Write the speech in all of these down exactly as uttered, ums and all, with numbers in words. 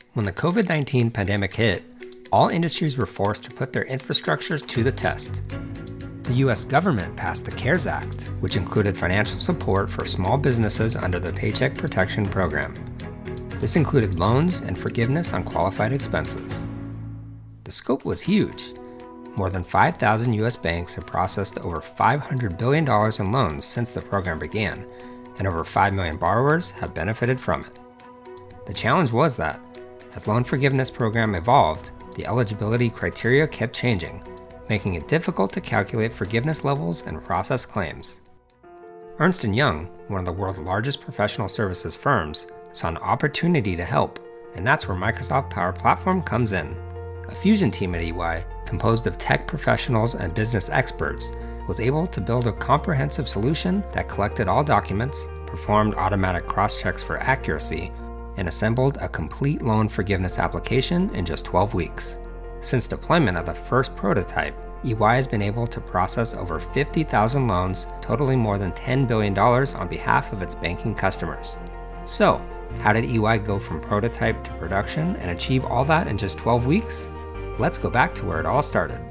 When the COVID nineteen pandemic hit, all industries were forced to put their infrastructures to the test. The U S government passed the CARES Act, which included financial support for small businesses under the Paycheck Protection Program. This included loans and forgiveness on qualified expenses. The scope was huge. More than five thousand U S banks have processed over five hundred billion dollars in loans since the program began, and over five million borrowers have benefited from it. The challenge was that, as loan forgiveness program evolved, the eligibility criteria kept changing, making it difficult to calculate forgiveness levels and process claims. Ernst Young, one of the world's largest professional services firms, saw an opportunity to help, and that's where Microsoft Power Platform comes in. A fusion team at E Y, composed of tech professionals and business experts, was able to build a comprehensive solution that collected all documents, performed automatic cross-checks for accuracy, and assembled a complete loan forgiveness application in just twelve weeks. Since deployment of the first prototype, E Y has been able to process over fifty thousand loans totaling more than ten billion dollars on behalf of its banking customers. So, how did E Y go from prototype to production and achieve all that in just twelve weeks? Let's go back to where it all started.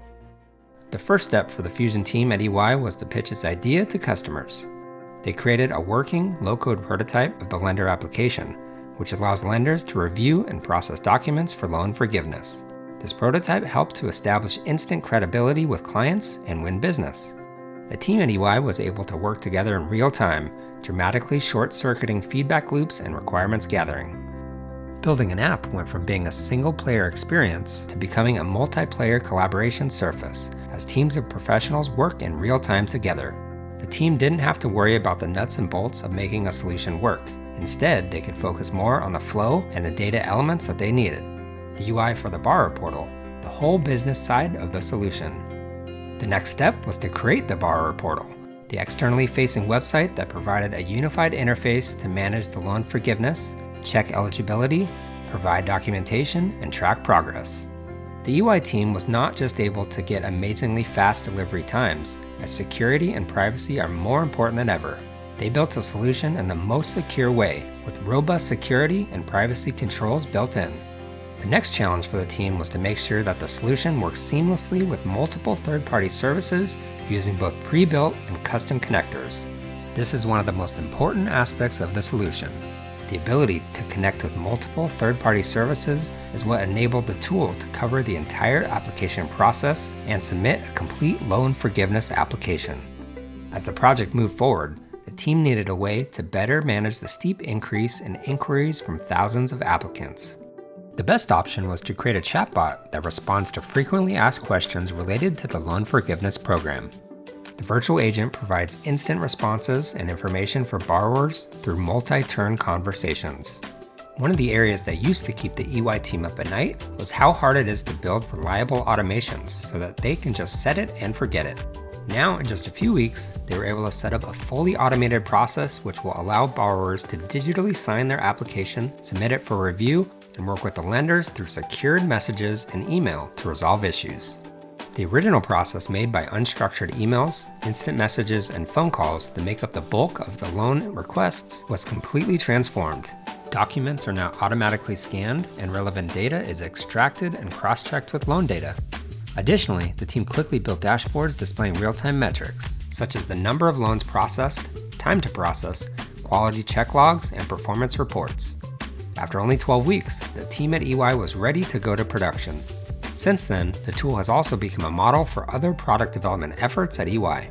The first step for the Fusion team at E Y was to pitch its idea to customers. They created a working, low-code prototype of the lender application, which allows lenders to review and process documents for loan forgiveness. This prototype helped to establish instant credibility with clients and win business. The team at E Y was able to work together in real time, dramatically short-circuiting feedback loops and requirements gathering. Building an app went from being a single-player experience to becoming a multiplayer collaboration surface, as teams of professionals worked in real time together. The team didn't have to worry about the nuts and bolts of making a solution work. Instead, they could focus more on the flow and the data elements that they needed. The U I for the borrower portal, the whole business side of the solution. The next step was to create the borrower portal, the externally facing website that provided a unified interface to manage the loan forgiveness, check eligibility, provide documentation, and track progress. The U I team was not just able to get amazingly fast delivery times, as security and privacy are more important than ever. They built a solution in the most secure way, with robust security and privacy controls built in. The next challenge for the team was to make sure that the solution works seamlessly with multiple third-party services using both pre-built and custom connectors. This is one of the most important aspects of the solution. The ability to connect with multiple third-party services is what enabled the tool to cover the entire application process and submit a complete loan forgiveness application. As the project moved forward, the team needed a way to better manage the steep increase in inquiries from thousands of applicants. The best option was to create a chatbot that responds to frequently asked questions related to the loan forgiveness program. The virtual agent provides instant responses and information for borrowers through multi-turn conversations. One of the areas that used to keep the E Y team up at night was how hard it is to build reliable automations so that they can just set it and forget it. Now, in just a few weeks, they were able to set up a fully automated process which will allow borrowers to digitally sign their application, submit it for review, and work with the lenders through secured messages and email to resolve issues. The original process made by unstructured emails, instant messages, and phone calls that make up the bulk of the loan requests was completely transformed. Documents are now automatically scanned, and relevant data is extracted and cross-checked with loan data. Additionally, the team quickly built dashboards displaying real-time metrics, such as the number of loans processed, time to process, quality check logs, and performance reports. After only twelve weeks, the team at E Y was ready to go to production. Since then, the tool has also become a model for other product development efforts at E Y.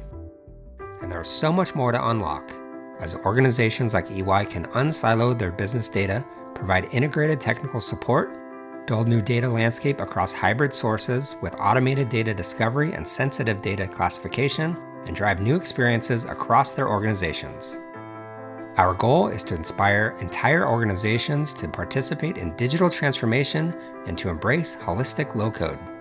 And there is so much more to unlock, as organizations like E Y can unsilo their business data, provide integrated technical support, build new data landscape across hybrid sources with automated data discovery and sensitive data classification, and drive new experiences across their organizations. Our goal is to inspire entire organizations to participate in digital transformation and to embrace holistic low-code.